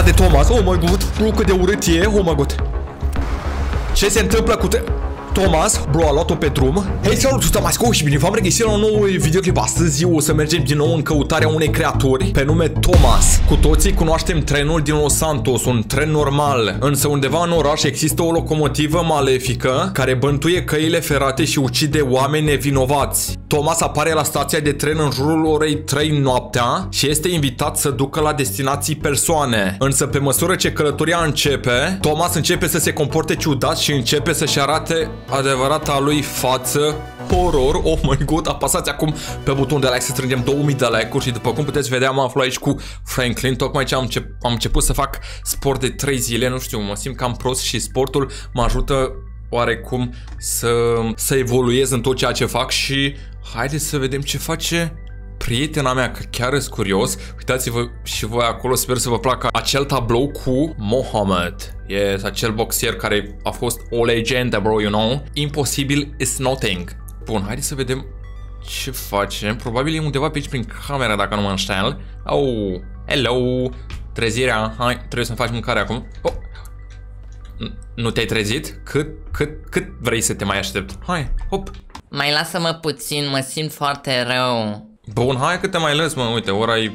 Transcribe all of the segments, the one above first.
de Thomas. Oh my god, bro, cât de urât e. Oh my god. Ce se întâmplă cu Thomas? Bro, a luat-o pe drum. Hei, salut, sunt Thomas și bine v-am regăsit la un nou videoclip. Astăzi o să mergem din nou în căutarea unei creaturi pe nume Thomas. Cu toții cunoaștem trenul din Los Santos, un tren normal. Însă undeva în oraș există o locomotivă malefică care bântuie căile ferate și ucide oameni nevinovați. Thomas apare la stația de tren în jurul orei 3 noaptea și este invitat să ducă la destinații persoane. Însă pe măsură ce călătoria începe, Thomas începe să se comporte ciudat și începe să-și arate adevărata lui față. Horror. Oh my god, apăsați acum pe butonul de like să strângem 2000 de like-uri și după cum puteți vedea mă aflu aici cu Franklin. Tocmai ce am început să fac sport de 3 zile, nu știu, mă simt cam prost și sportul mă ajută oarecum să evoluez în tot ceea ce fac și haideți să vedem ce face prietena mea, că chiar sunt curios. Uitați-vă și voi acolo, sper să vă placă acel tablou cu Mohamed. Yes, acel boxier care a fost o legendă, bro, you know. Impossible is nothing. Bun, haideți să vedem ce facem. Probabil e undeva pe aici prin camera, dacă nu mă înșel. Oh, hello. Trezirea, hai, trebuie să-mi faci mâncare acum. Oh. Nu te-ai trezit? Cât vrei să te mai aștept? Hai, hop. Mai lasă-mă puțin, mă simt foarte rău. Bun, hai că te mai lăs, mă, uite, ora e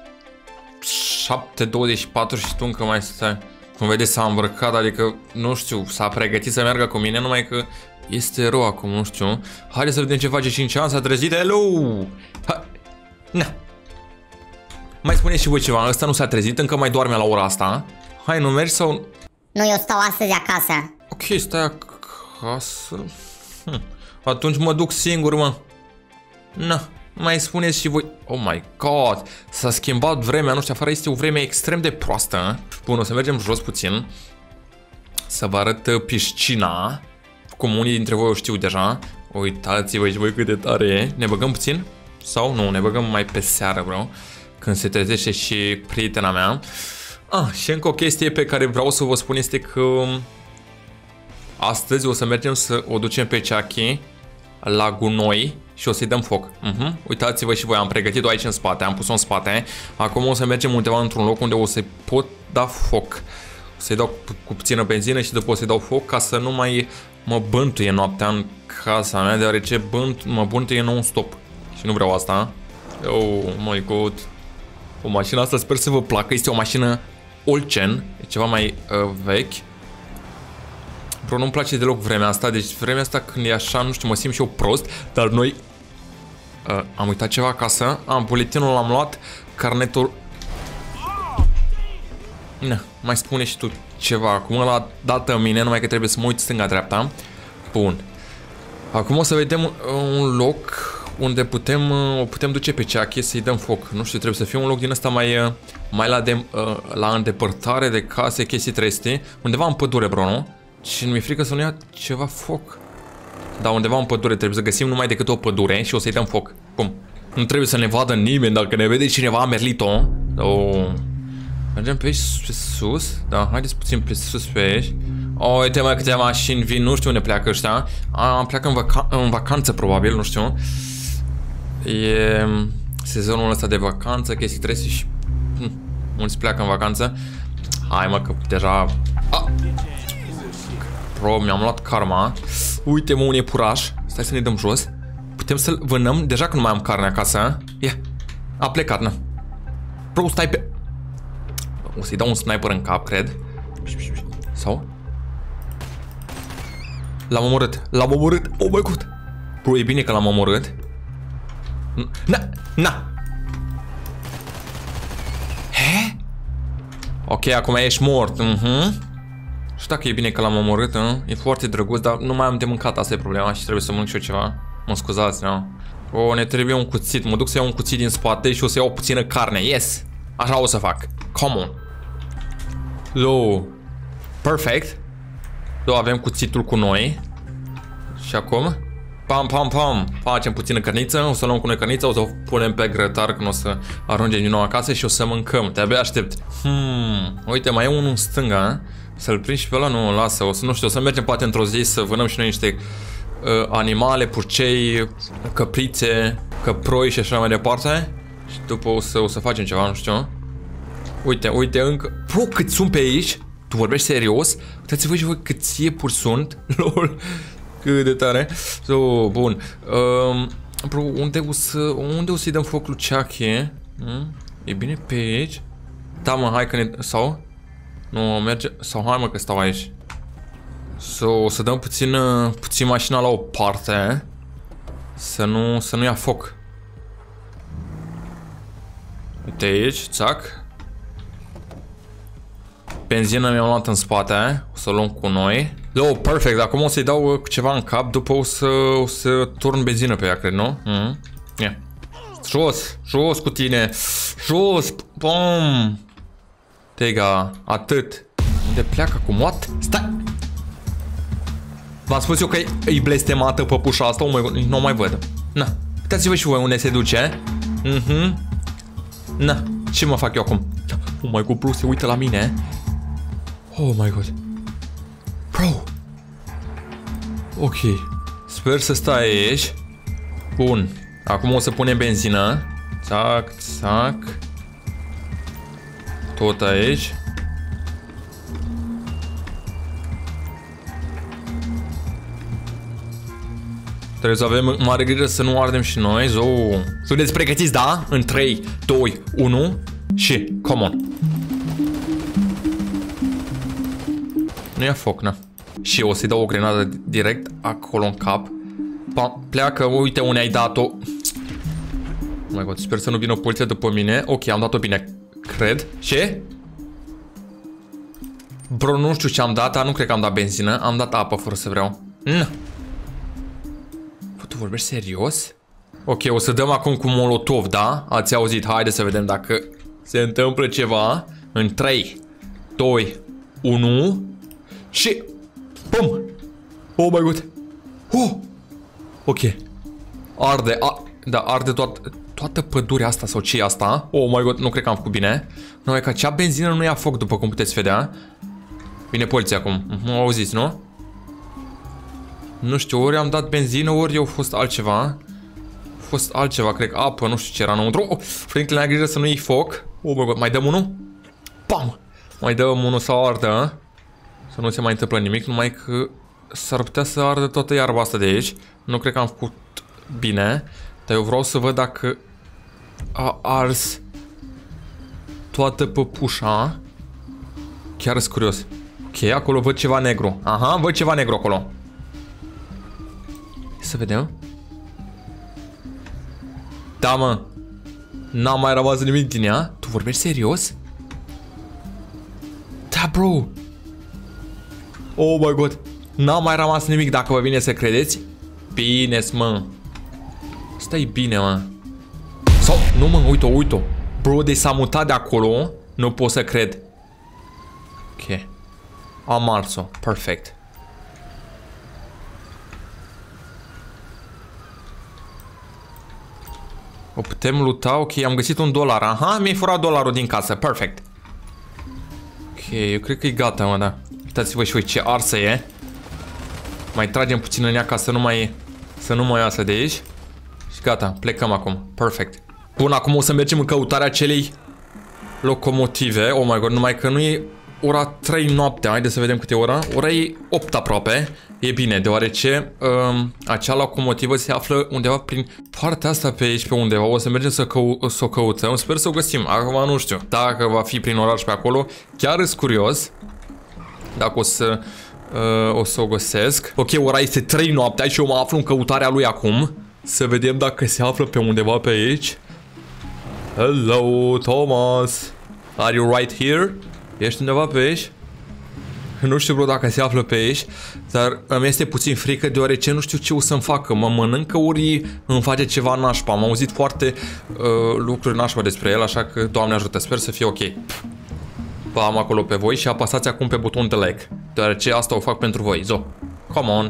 7:24 și tu încă mai stai. Cum vedeți, s-a îmbrăcat, adică, nu știu, s-a pregătit să meargă cu mine, numai că este rău acum, nu știu. Haide să vedem ce face 5 ani, s-a trezit, hello! Na. Mai spuneți și voi ceva, ăsta nu s-a trezit, încă mai doarme la ora asta. Hai, nu mergi sau... Nu, eu stau astăzi acasă. Ok, stai acasă. Atunci mă duc singur, mă. Na, mai spuneți și voi. Oh my god, s-a schimbat vremea, nu știu, afară este o vreme extrem de proastă. Bun, o să mergem jos puțin să vă arăt piscina. Cum unii dintre voi o știu deja. Uitați-vă și voi cât de tare e. Ne băgăm puțin? Sau nu, ne băgăm mai pe seară, bro, când se trezește și prietena mea. Și încă o chestie pe care vreau să vă spun este că astăzi o să mergem să o ducem pe Chucky la gunoi și o să-i dăm foc. Uitați-vă și voi, am pregătit-o aici în spate, am pus-o în spate. Acum o să mergem undeva într-un loc unde o să-i pot da foc. O să-i dau cu puțină benzină și după o să-i dau foc ca să nu mai mă bântuie noaptea în casa mea, deoarece mă bântuie non-stop. Și nu vreau asta. Oh my god. O mașină asta sper să vă placă, este o mașină Olcen, e ceva mai vechi. Bro, nu-mi place deloc vremea asta, deci vremea asta când e așa, nu știu, mă simt și eu prost, dar noi am uitat ceva acasă, buletinul l-am luat, carnetul... Na, mai spune și tu ceva, acum la dată mine, numai că trebuie să mă uit stânga-dreapta. Bun. Acum o să vedem un loc unde o putem duce pe Chucky să-i dăm foc. Nu știu, trebuie să fie un loc din ăsta mai la îndepărtare de case, chestii treste. Undeva în pădure, bro, nu? Și nu mi-e frică să nu ia ceva foc. Da, undeva în pădure, trebuie să găsim numai decât o pădure și o să-i dăm foc. Cum? Nu trebuie să ne vadă nimeni, dacă ne vede cineva, Merlito. Mergem pe aici, pe sus. Da, haideți puțin pe sus pe aici. Uite mă, câte mașini vin, nu știu unde pleacă ăștia. Pleacă în vacanță probabil, nu știu. E sezonul ăsta de vacanță, chestii trese și mulți pleacă în vacanță. Hai mă, că deja... Bro, mi-am luat karma. Uite mă, un iepuraș. Stai să ne dăm jos. Putem să-l vânăm, deja că nu mai am carne acasă. Ia, a plecat, na. Bro, stai pe... O să-i dau un sniper în cap, cred. Sau? L-am omorât, l-am omorât. Oh my god. Bro, e bine că l-am omorât. Na! He? Ok, acum ești mort. Știu dacă e bine că l-am omorât, e foarte drăguț, dar nu mai am de mâncat, asta e problema și trebuie să mănânc și eu ceva. Mă scuzați, nu? Ne trebuie un cuțit, mă duc să iau un cuțit din spate și o să iau puțină carne, yes! Așa o să fac, come on. Perfect. Avem cuțitul cu noi. Și acum pam, facem puțină cărniță. O să luăm cu noi cărnița, o să o punem pe grătar când o să ajungem din nou acasă și o să mâncăm. De-abia aștept. Uite, mai e unul în stânga. Să-l prind și pe ăla, nu, lasă. O să, nu știu, o să mergem poate într-o zi să vânăm și noi niște animale, purcei, căprițe, căproi și așa mai departe. Și după o să facem ceva, nu știu. Uite, uite, încă... Bro, cât sunt pe aici? Tu vorbești serios? Uitați-vă și voi câți iepuri sunt. Lol. Cât de tare. So, bun. Bro, unde o să-i dăm foc lui Chucky? E bine pe aici? Da, mă, hai că ne... Sau? Nu, merge... Sau hai, mă, că stau aici. So, o să dăm puțin mașina la o parte. Să nu ia foc. Uite aici, țac. Benzină mi-am luat în spate. O să o luăm cu noi. Oh, perfect. Acum o să-i dau ceva în cap. După o să turn benzină pe ea, cred, nu? Yeah. Jos, jos cu tine. Jos, bom. Tega, atât. Unde pleacă cu what? Stai. V-am spus eu că e blestemată păpușa asta. Nu mai văd. Na, uitați-vă și voi unde se duce. Na, ce mă fac eu acum? Oh my god, bro, se uită la mine. Oh my god. Bro. Ok. Sper să stai aici. Bun. Acum o să punem benzină. Țac, țac. Tot aici. Trebuie să avem mare grijă să nu ardem și noi. Sunteți pregătiți, da? În 3, 2, 1 și come on. Nu ia foc, na. Și o să-i dau o grenadă direct acolo în cap. Pleacă, uite unde ai dat-o. Oh my god, sper să nu vină poliția după mine. Ok, am dat-o bine, cred. Ce? Bro, nu știu ce am dat, dar nu cred că am dat benzină. Am dat apă fără să vreau. Tu vorbești serios? Ok, o să dăm acum cu molotov, da? Ați auzit, haide să vedem dacă se întâmplă ceva. În 3, 2, 1 și... Bum! Oh my god! Ok. Arde, da, arde toată pădurea asta sau ce e asta? Oh my god, nu cred că am făcut bine. Nu, e că acea benzină nu ia foc, după cum puteți vedea. Vine poliția acum. Auziți, nu? Nu știu, ori am dat benzină, ori eu fost altceva. A fost altceva, cred că apă, nu știu ce era înăuntru. Franklin, ai grijă să nu iei foc. Oh my god, mai dăm unul? Pam! Mai dăm unul să ardă. Să nu se mai întâmplă nimic, numai că s-ar putea să ardă toată iarba asta de aici. Nu cred că am făcut bine. Dar eu vreau să văd dacă a ars toată păpușa. Chiar sunt curios. Ok, acolo văd ceva negru. Aha, văd ceva negru acolo. Să vedem. Da, mă. N-a mai rămas nimic din ea. Tu vorbești serios? Da, bro. Oh my god. N-a mai rămas nimic, dacă vă vine să credeți. Bine-s, mă. Stai bine, mă. Sau, nu, mă, uite-o. Bro, deci s-a mutat de acolo. Nu pot să cred. Ok. Am ars-o. Perfect. O putem luta. Ok, am găsit $1. Aha, mi-ai furat $1 din casă. Perfect. Ok, eu cred că e gata, mă, da. Uitați-vă și voi ce arsă e. Mai tragem puțin în ea ca să nu mai iasă de aici. Și gata, plecăm acum. Perfect. Bun, acum o să mergem în căutarea acelei locomotive. Oh my god, numai că nu e ora 3 noaptea. Haideți să vedem câte e ora. Ora e 8 aproape. E bine, deoarece acea locomotivă se află undeva prin partea asta pe aici, pe undeva. O să mergem să o căutăm. Sper să o găsim. Acum nu știu dacă va fi prin oraș pe acolo. Chiar sunt curios dacă o să o găsesc. Ok, ora este 3 noaptea și eu mă aflu în căutarea lui acum. Să vedem dacă se află pe undeva pe aici. Hello, Thomas. Are you right here? Ești undeva pe aici? Nu știu, bro, dacă se află pe aici. Dar îmi este puțin frică, deoarece nu știu ce o să-mi facă. Mă mănâncă ori îmi face ceva nașpa. Am auzit foarte lucruri nașpa despre el, așa că, Doamne ajută, sper să fie ok. Vă am acolo pe voi și apăsați acum pe butonul de like, deoarece asta o fac pentru voi. Zo, come on.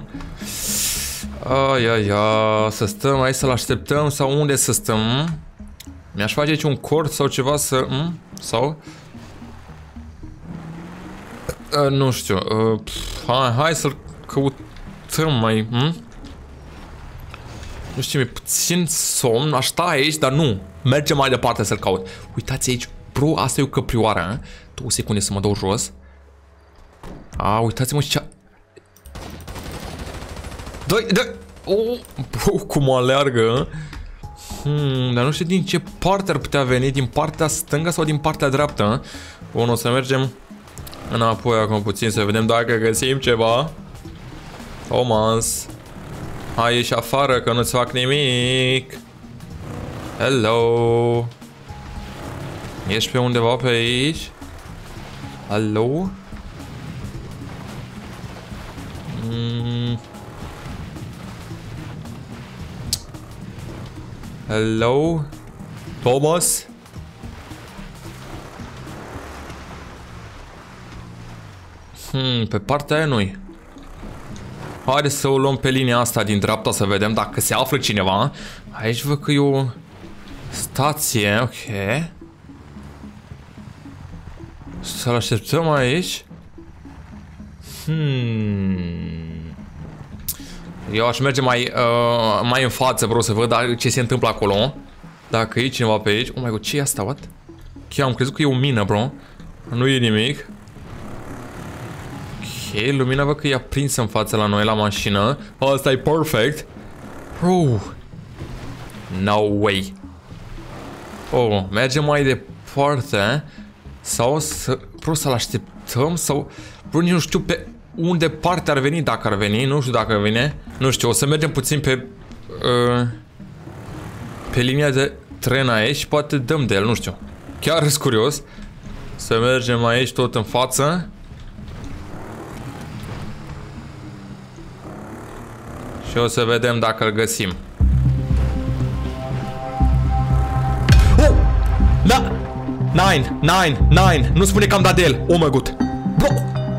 Ai, să stăm aici să-l așteptăm sau unde să stăm? Mi-aș face aici un cort sau ceva să... Sau... nu știu. Hai să-l căutăm mai... Nu știu, mi-e puțin somn. Aș sta aici, dar nu. Mergem mai departe să-l caut. Uitați aici. Bro, asta e o căprioară. 2 secunde să mă dau jos. A, uitați-mă și ce... Dă-i! Oh, bro, cum aleargă. Dar nu știu din ce parte ar putea veni. Din partea stângă sau din partea dreaptă. Bun, o să mergem înapoi acum puțin să vedem dacă găsim ceva. Thomas, hai, ieși afară că nu-ți fac nimic. Hello. Ești pe undeva pe aici? Hello? Hello? Thomas? Pe partea aia nu-i. Haideți să o luăm pe linia asta din dreapta să vedem dacă se află cineva. Aici văd că e o stație, ok. Să-l așteptăm aici. Eu aș merge mai în față, bro, să văd ce se întâmplă acolo. Dacă e cineva pe aici. Oh my god, ce e asta, what? Chiar am crezut că e o mină, bro. Nu e nimic. Ok, lumina văd că e aprinsă în față la noi, la mașină. Asta e perfect. Bro. No way. Oh, mergem mai departe. Sau să... Bro, să-l așteptăm sau... Bro, nici nu știu pe unde parte ar veni, dacă ar veni. Nu știu dacă vine. Nu știu, o să mergem puțin pe... pe linia de tren aici și poate dăm de el, nu știu. Chiar sunt curios. Să mergem aici tot în față. Și o să vedem dacă îl găsim. Oh! Da! 9! Nu spune că am dat de el. Oh my god. Bro!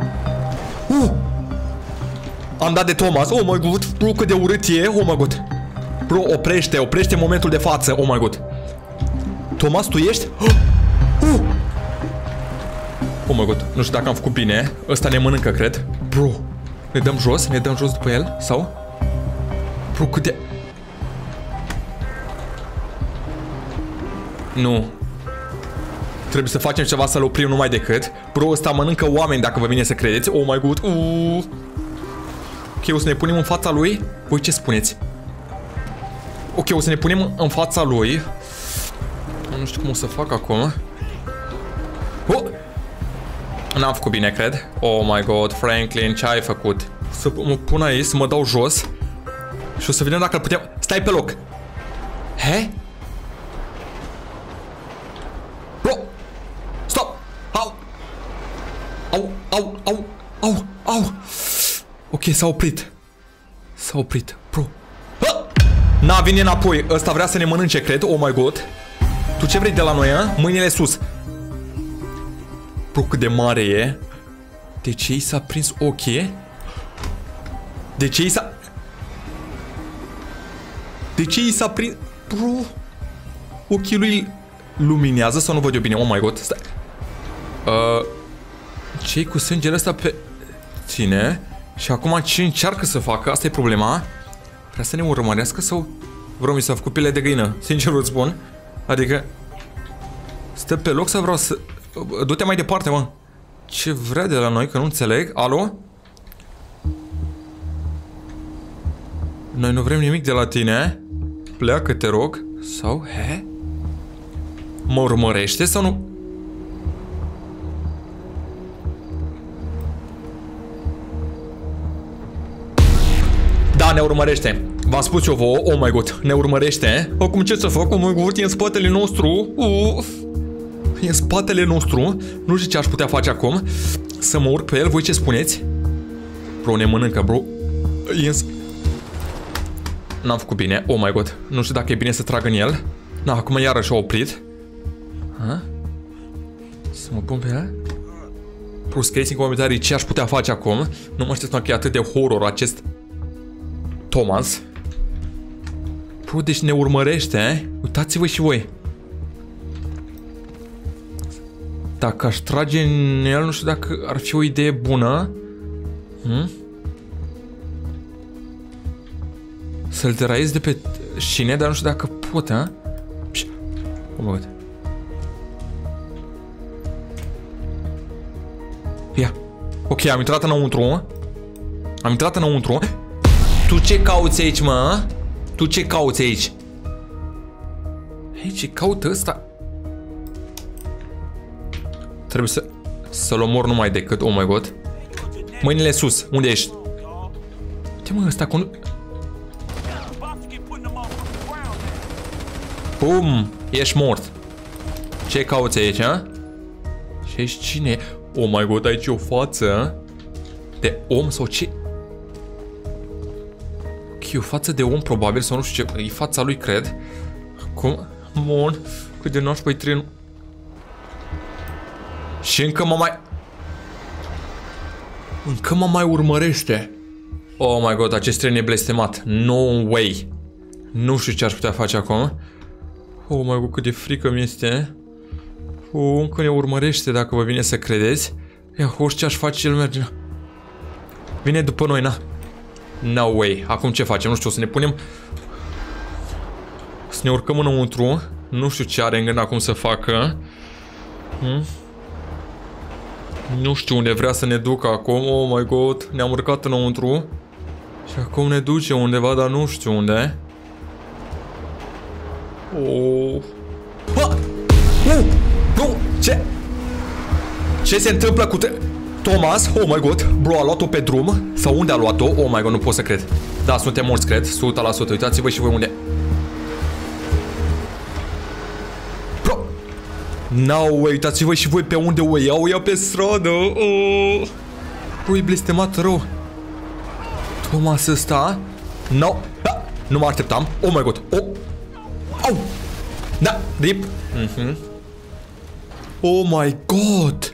Am dat de Thomas. Oh my god. Bro, cât de urât e. Oh my god. Bro, oprește momentul de față. Oh my god. Thomas, tu ești? Oh my god. Nu știu dacă am făcut bine. Ăsta ne mănâncă, cred. Bro. Ne dăm jos după el? Sau? Bro, cât de... Nu. Trebuie să facem ceva să-l oprim numai decât. Bro, ăsta mănâncă oameni, dacă vă vine să credeți. Oh my god. Ok, o să ne punem în fața lui. Voi ce spuneți? Ok, o să ne punem în fața lui. Nu știu cum o să fac acum. N-am făcut bine, cred. Oh my god, Franklin, ce ai făcut? Să mă pun aici, să mă dau jos. Și o să vedem dacă îl putem... Stai pe loc. He? Bro! Stop! Au! Ok, s-a oprit. Bro. N-a, vine înapoi. Ăsta vrea să ne mănânce, cred. Oh my god. Tu ce vrei de la noi, a? Mâinile sus. Bro, cât de mare e. De ce i s-a prins ochii? De ce i s-a prins... Bro. Ochii lui luminează sau nu văd eu bine? Oh my god. Stai. Ce-i cu sângele ăsta pe tine? Și acum ce încearcă să facă? Asta e problema. Vrea să ne urmărească sau... Vreau mi s-a făcut pielea de găină. Sincer îți spun. Adică... Stă pe loc sau vreau să... Du-te mai departe, mă. Ce vrea de la noi? Că nu înțeleg. Alo? Noi nu vrem nimic de la tine. Pleacă, te rog. Sau... He? Mă urmărește sau nu? Da, ne urmărește. V-am spus eu vouă. Oh my god, ne urmărește. Acum ce să fac? Oh my god, e în spatele nostru. E în spatele nostru. Nu știu ce aș putea face acum. Să mă urc pe el, voi ce spuneți? Bro, ne mănâncă, bro. N-am făcut bine. Oh my god, nu știu dacă e bine să trag în el. Na, acum iarăși a oprit. Să mă pun pe el. Bro, scrieți în comentarii ce aș putea face acum. Nu mă știu că e atât de horror acest Thomas. Bro, deci ne urmărește. Uitați-vă și voi. Dacă aș trage în el, nu știu dacă ar fi o idee bună. Să-l deraiez de pe șine, dar nu știu dacă pot, ha? Oh my god. Ia. Ok, am intrat înăuntru. Am intrat înăuntru. Tu ce cauți aici, mă? Tu ce cauți aici? Hei, ce caută ăsta? Trebuie să-l omor numai decât. Oh my god. Mâinile sus. Unde ești? Ce mă, ăsta cu... Bum! Ești mort. Ce cauți aici, ha? Și ești cine? Oh my god, aici e o față de om sau ce? Ok, o față de om probabil sau nu știu ce. E fața lui, cred. Cum? Bun. Cât de nașpa-i trenul. Și încă mă mai urmărește. Oh my god, acest tren e blestemat. No way. Nu știu ce aș putea face acum. Oh my god, cât de frică mi este. Încă ne urmărește, dacă vă vine să credeți. Ia, ce aș face, el merge. Vine după noi, na. No way. Acum ce facem? Nu știu, să ne punem... Să ne urcăm înăuntru. Nu știu ce are în gând acum să facă. Nu știu unde vrea să ne ducă acum. Oh my god. Ne-am urcat înăuntru. Și acum ne duce undeva, dar nu știu unde. Oh. Bro, ce? Ce se întâmplă cu Thomas? Oh my god. Bro, a luat-o pe drum. Sau unde a luat-o? Oh my god, nu pot să cred. Da, suntem mulți, cred. 100%. Uitați-vă și voi unde. Bro. No way, uitați-vă și voi pe unde o iau. O iau pe stradă. Oh. Bro, e blestemat rău. Thomas ăsta. No. Da. Nu mă așteptam. Oh my god. Oh. Au. Da, rip. Oh my god.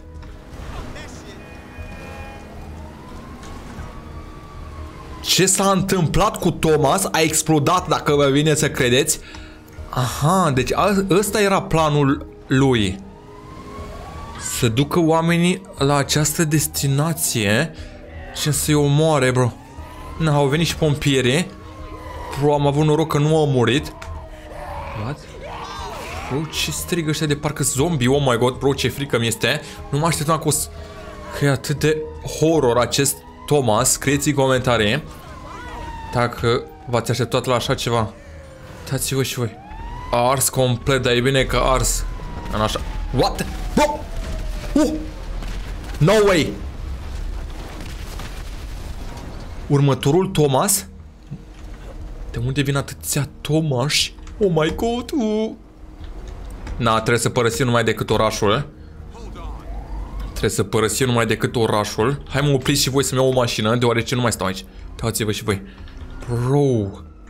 Ce s-a întâmplat cu Thomas? A explodat, dacă vă vine să credeți. Aha, deci ăsta era planul lui. Să ducă oamenii la această destinație și să-i omoare, bro. Na, au venit și pompierii. Bro, am avut noroc că nu au murit. What? Bro, ce strigă ăștia de parcă zombie. Oh my god, bro, ce frică mi este. Nu mă așteptam că e atât de horror acest Thomas. Scrieți în comentarii dacă v-ați așteptat la așa ceva. Uitați-vă și voi. A ars complet, dar e bine că a ars în așa. What? Bro! No way! Următorul Thomas? De unde vin atâția Thomas? Oh my god! Na, trebuie să părăsim numai decât orașul. Trebuie să părăsim numai decât orașul. Hai, mă opriți și voi să-mi iau o mașină, deoarece nu mai stau aici. Uitați-vă și voi. Bro.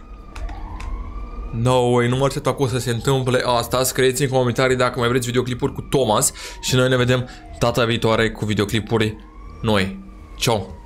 No way, nu mă așteptam că o să se întâmple asta. Scrieți în comentarii dacă mai vreți videoclipuri cu Thomas. Și noi ne vedem data viitoare cu videoclipuri noi. Ciao.